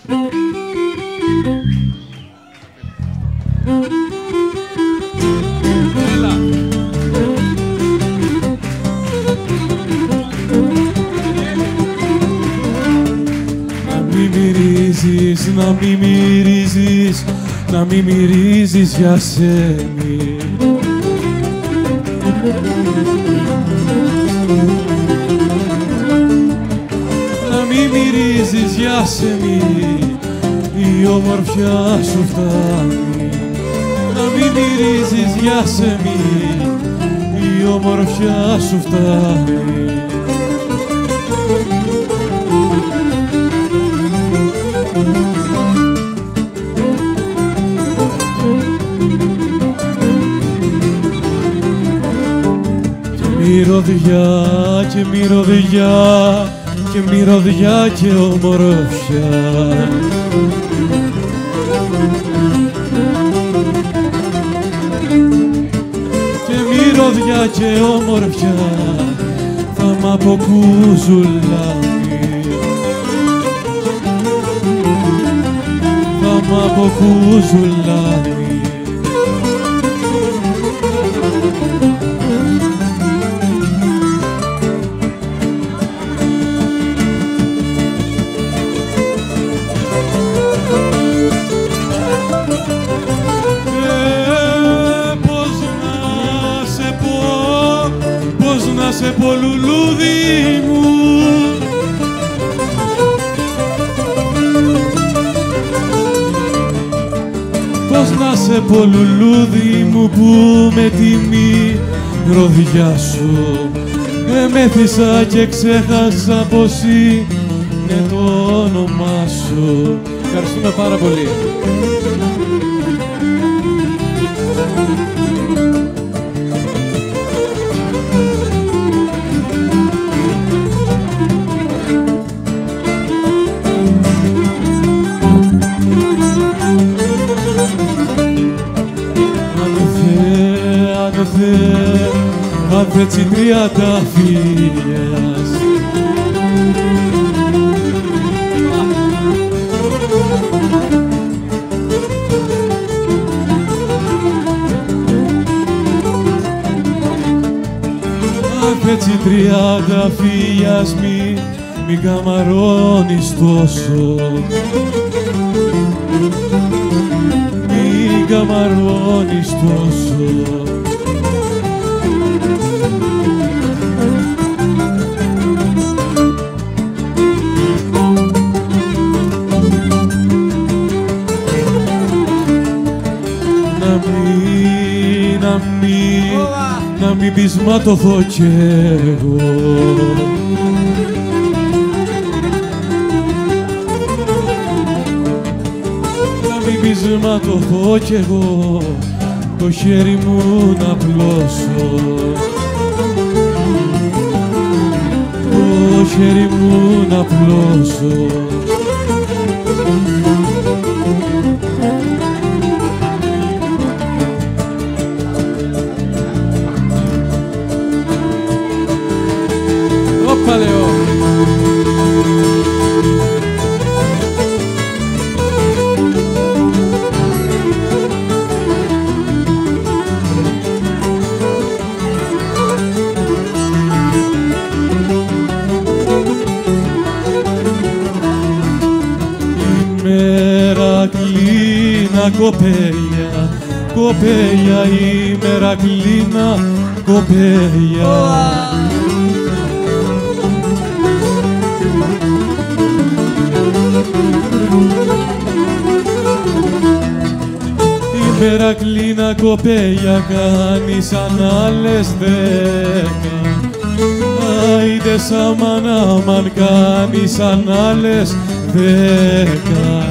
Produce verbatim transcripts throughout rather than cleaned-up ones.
Να μη μυρίζεις, να μη μυρίζεις για σένη. Να μη μυρίζεις για σένη, η ομορφιά σου φτάνει. Να μη μυρίζεις για σένη, η ομορφιά σου φτάνει. Μυρωδιά και μυρωδιά και μυρωδιά και ομορφιά. Και μυρωδιά και ομορφιά θα μ' αποκούζουλάνει. Θα μ' αποκούζουλάνει. Σε πω λουλούδι μου, πώς να σε πω λουλούδι μου που με τη μυρωδιά σου εμέθησα και ξέχασα πως είναι το όνομά σου. Ευχαριστούμε πάρα πολύ. Άνθε τσιτριάτα φίλιας, άνθε τσιτριάτα φίλιας, μη, μη καμαρώνεις τόσο, μη καμαρώνεις τόσο. Να μην πεισματωθώ κι εγώ, να μην πεισματωθώ κι εγώ, το χέρι μου να πλώσω, το χέρι μου να πλώσω. Κοπέλια, κοπέλια, η Μερακλίνα, κοπέλια. Η Μερακλίνα, κοπέλια, κάνει σαν άλλες δέκα. Άιντε σαμάν, αμάν, κάνει σαν άλλες δέκα.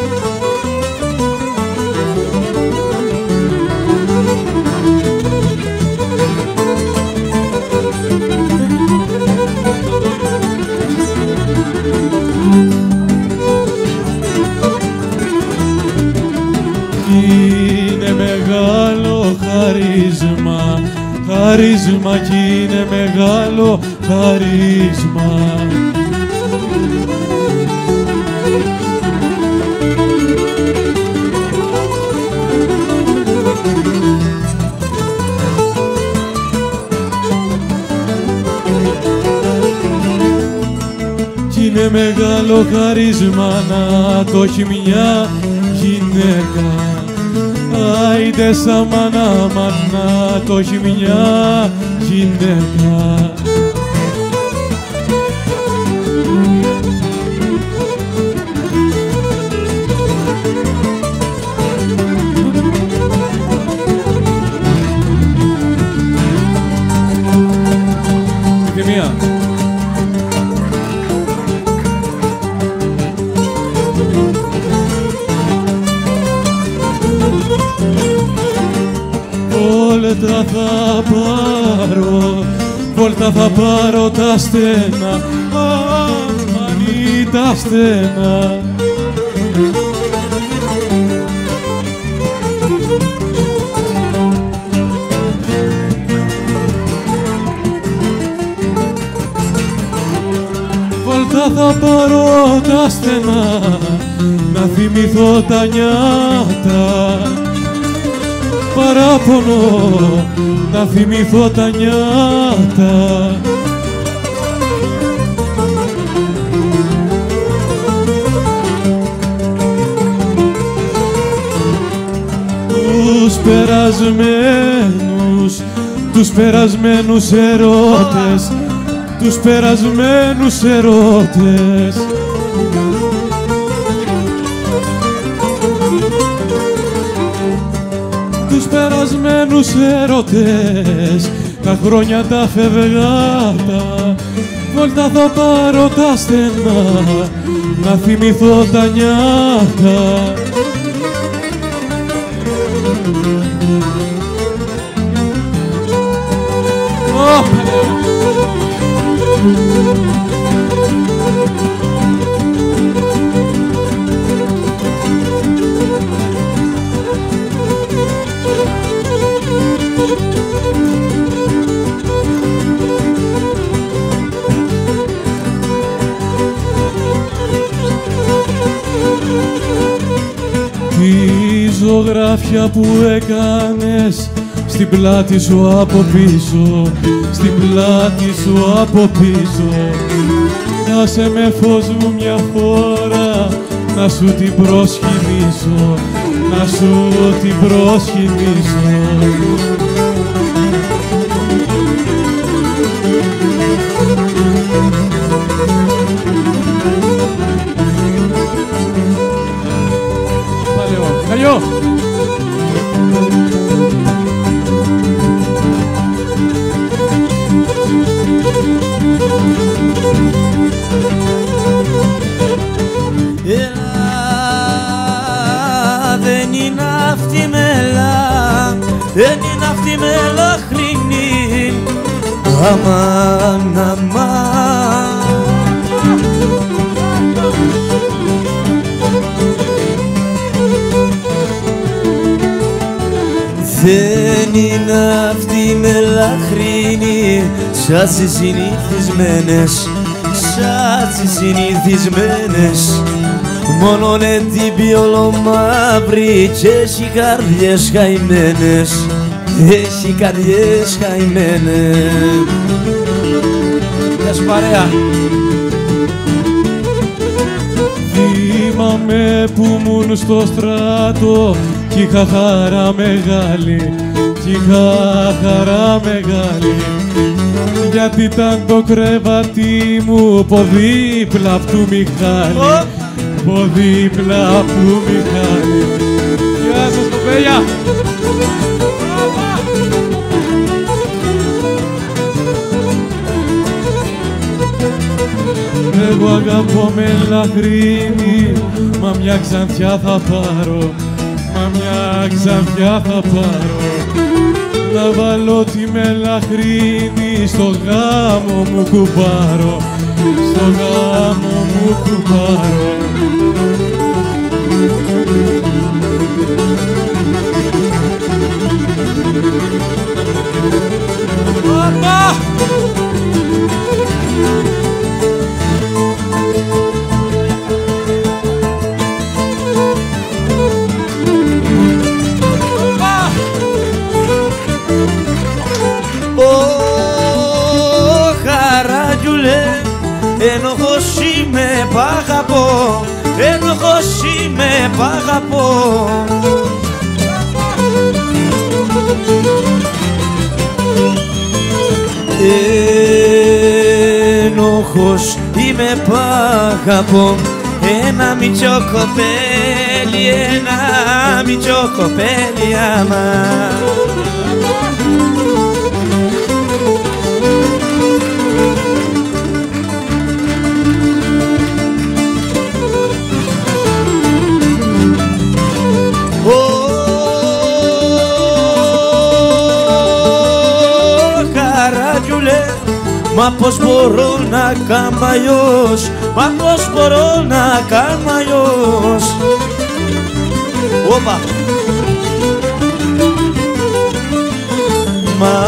Χαρίσμα κι είναι μεγάλο χαρίσμα. με μεγάλο χαρίσμα να το έχει μια γυναίκα. Άιντε σαν μάνα, μάνα το έχει μια γυναίκα. Μία. Βόλτα θα πάρω, βόλτα θα πάρω τα στένα, αμανί τα στένα. Βόλτα θα πάρω τα στενά, να θυμηθώ τα νιάτα. Παράπονο, να θυμηθώ τα νιάτα. Τους περασμένους, τους περασμένους ερώτες, τους περασμένους ερώτες. Τους περασμένους ερώτες, τα χρόνια τα φευγάτα. Βόλτα θα πάρω τα στενά, να θυμηθώ τα νιάτα. Τη ζωγράφια που έκανες στην πλάτη σου από πίσω, στην πλάτη σου από πίσω. Άσε με φως μου μια φορά, να σου την προσκυνήσω, να σου την προσκυνήσω. Καλιό! Δεν είναι αυτή μελά, δεν είναι αυτή μελαχρινή. Αμάν, αμάν. Δεν είναι αυτή μελαχρινή, σαν τις συνηθισμένες, σαν τις συνηθισμένες. Μόνον την πιολομαύρη κι έχει καρδιές χαϊμένες, έχει καρδιές χαϊμένες. Γεια σου παρέα. Θυμάμαι που ήμουν στο στράτο κι είχα χαρά μεγάλη, κι είχα χαρά μεγάλη. Γιατί ήταν το κρεβάτι μου ποδίπλα απ' του Μιχάλη, ποδίπλα απ' του Μιχάλη. Γεια σας κοπέλια! Εγώ αγαπώ μελαχρίνη, μα μια ξανθιά θα πάρω, μα μια ξανθιά θα πάρω. Να βάλω τη μελαχρίνη στο γάμο μου κουμπάρω, στο γάμο μου κουμπάρω. Χαράγιουλε, ενοχώ είμαι π' αγαπώ, ένοχος είμαι π' αγαπώ. Ένοχος είμαι π' αγαπώ, ένα μητσό κοπέλι, ένα μητσό κοπέλι άμα. Μα πως μπορώ να κάνω αλλιώς, μα πως μπορώ να κάνω αλλιώς. Όπα! Μα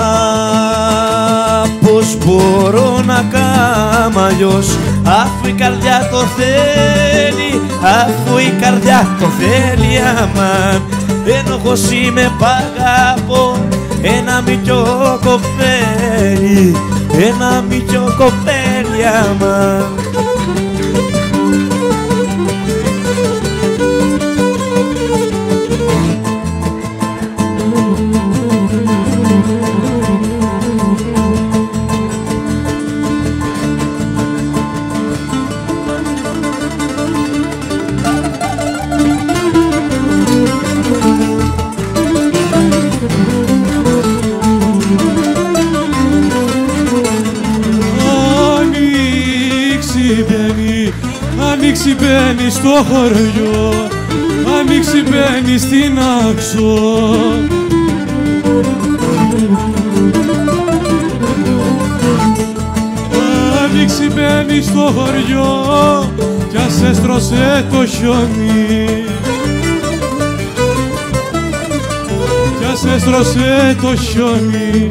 πως μπορώ να κάνω αλλιώς, αφού η καρδιά το θέλει, αφού η καρδιά το θέλει αμάν. Ένοχος είμαι π' αγαπώ, ένα μικρό κοπέλι, ένα μικρό κοπέλι άμα. Ανοίξει μπαίνει στο χωριό, ανοίξει μπαίνει στην Άξο. Ανοίξει μπαίνει στο χωριό κι ας έστρωσε το χιόνι, κι ας έστρωσε το χιόνι.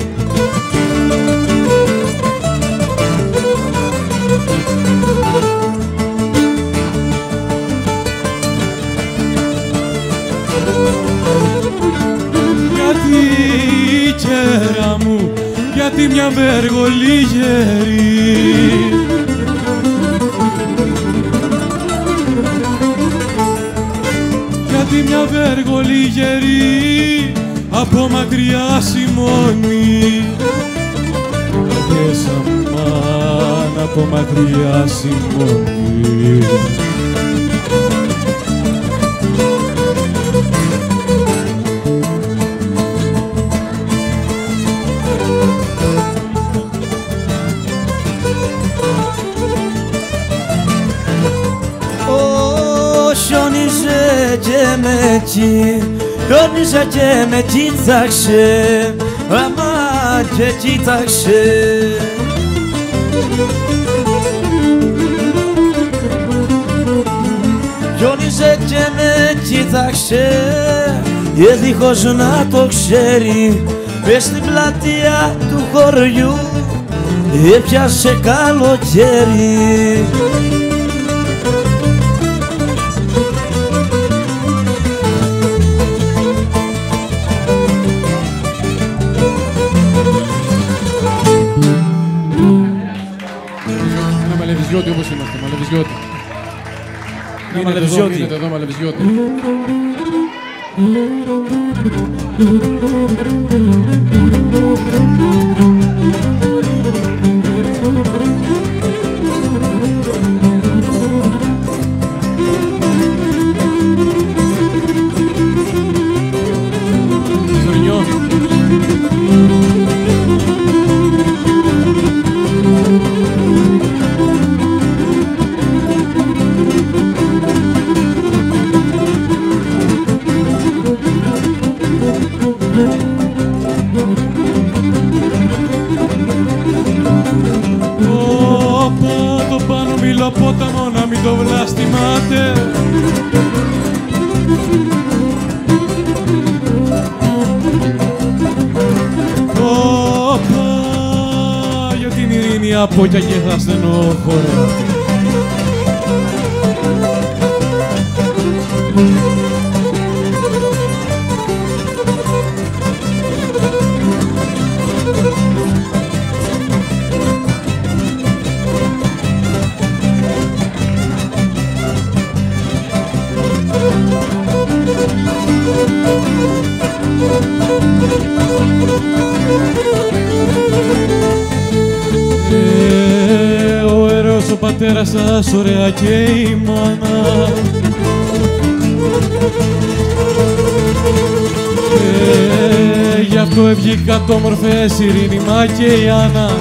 Κέρα μου, γιατί μια βέργολη γερή, γιατί μια βέργολη γερή από μακριά σημώνει, και σαν μάνα από μακριά σημώνει. Και με τσι, χιόνιζε και με κοίταξε, αμά και κοίταξε. Χιόνιζε και με κοίταξε, και δίχως να το ξέρει, μες στην πλατεία του χωριού έπιασε καλοκαίρι. Μαλεβιζιώτη όπως είμαστε, Μαλεβιζιώτη. Μαλεβιζιώτη. Μείνετε εδώ, Μαλεβιζιώτη. Ζωρινιό. Πόταμο να μην το βλαστημάτε, όπα για την ειρήνη από κι και θα στενοχωράτε. πατέρα σας ωραία και η μάνα. Ε, γι' αυτό έβγηκαν το όμορφες η Ειρήνημα και η Άννα.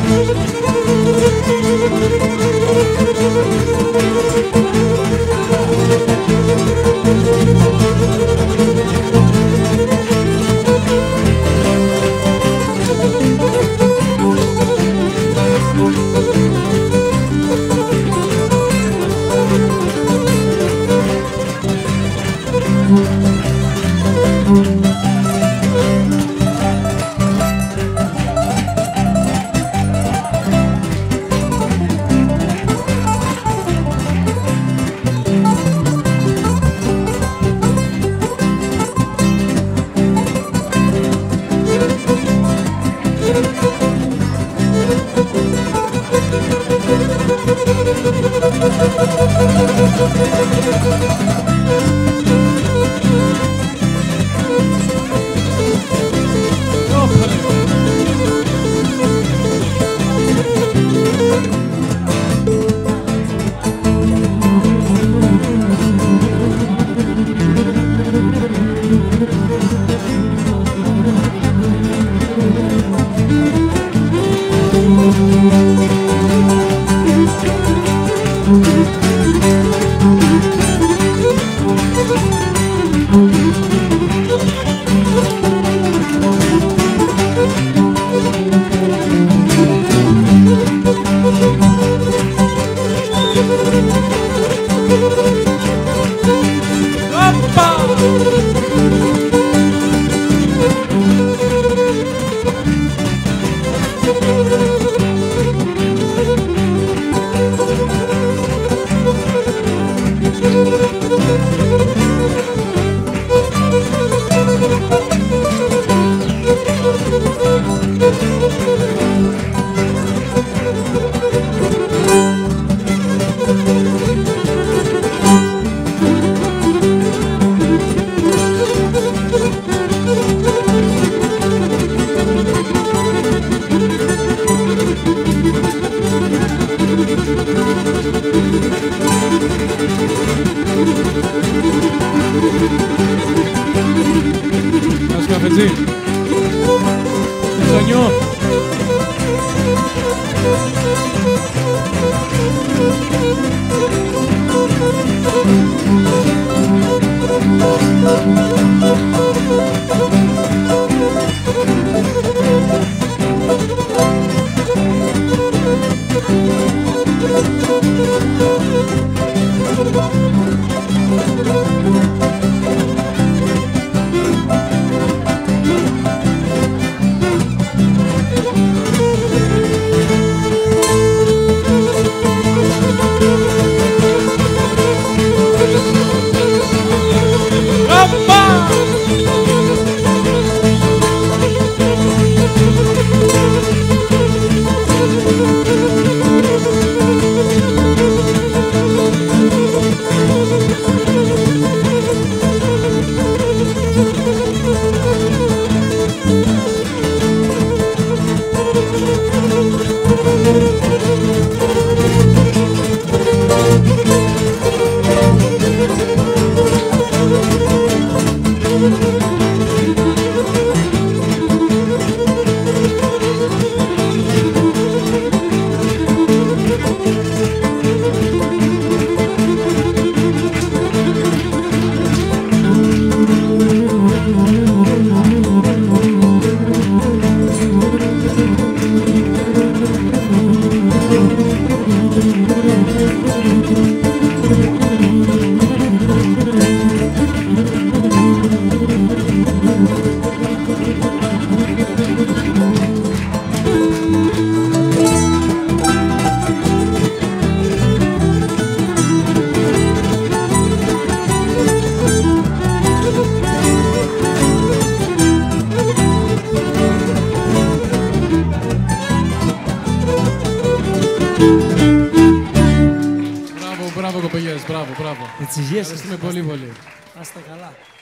Καφετζή. Ζωνιό. Μπράβο, κοπελιές, μπράβο, μπράβο. Ευχαριστούμε πολύ, πολύ. Να είστε καλά.